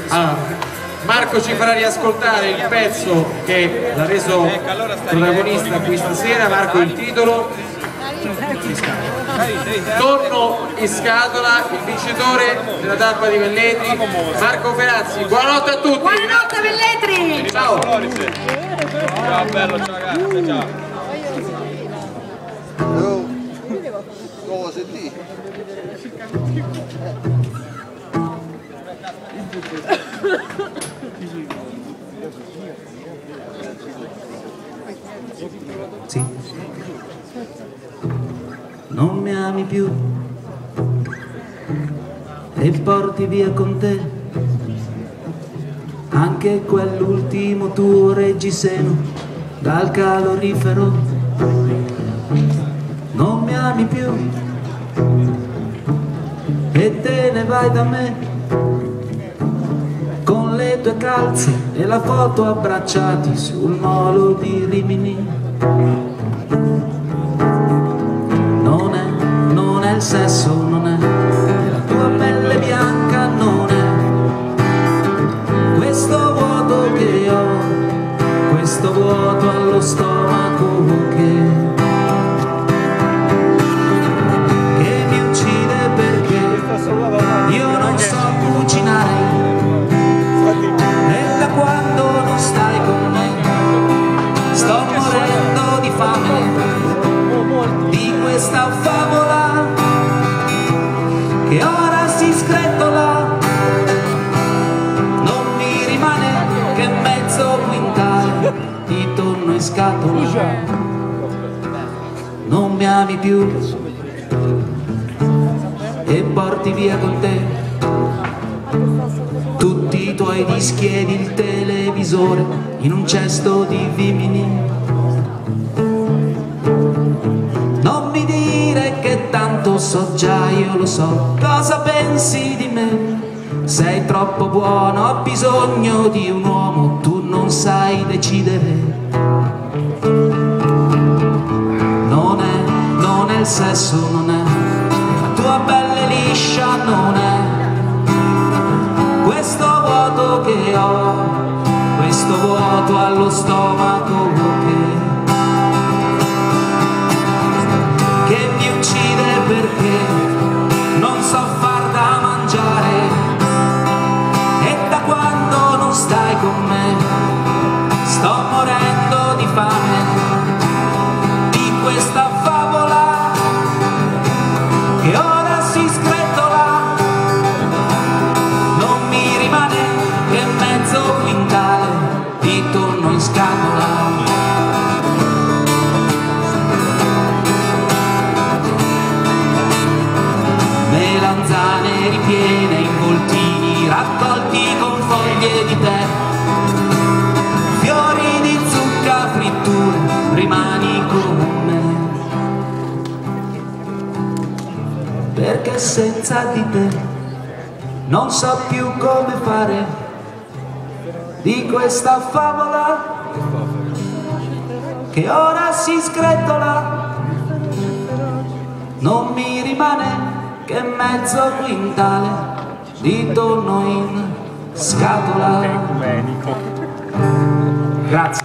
Marco ci farà riascoltare il pezzo che l'ha reso protagonista qui stasera. Marco, il titolo Tonno in scatola, il vincitore della tappa di Velletri, Marco Ferazzi. Buonanotte a tutti. Buonanotte Velletri. Ciao. Ciao bello, ciao ragazzi, ciao. Sì. Non mi ami più e porti via con te anche quell'ultimo tuo reggiseno dal calorifero. Non mi ami più e te ne vai da me con le tue calze e la foto abbracciati sul molo di Rimini. Non è il sesso, non è la tua pelle bianca, non è questo vuoto che ho, questo vuoto allo stomaco che mi uccide perché io non so cucinare e da quando non stai con me sto morendo di fame, di questa favola che ora si sgretola. Non mi rimane che mezzo quintale di tonno in scatola. Non mi ami più e porti via con te tutti i tuoi dischi ed il televisore in un cesto di vimini. Non mi dire che tanto so già, io lo so cosa pensi di me. Sei troppo buono, ho bisogno di un uomo, tu non sai decidere. Non è il sesso, non è la tua pelle liscia, non è questo vuoto che ho, questo vuoto allo stomaco che mi uccide perché non so far da mangiare e da quando non stai con me sto morendo di fame, di questa favola che ora si sgretola. Non mi rimane che mezzo quintale di tonno in scatola. Melanzane ripiene, involtini raccolti con foglie di tè, fiori di zucca, fritture, rimani con me. Perché senza di te non so più come fare di questa favola che ora si sgretola. Non mi rimane che mezzo quintale di tonno in scatola. Grazie.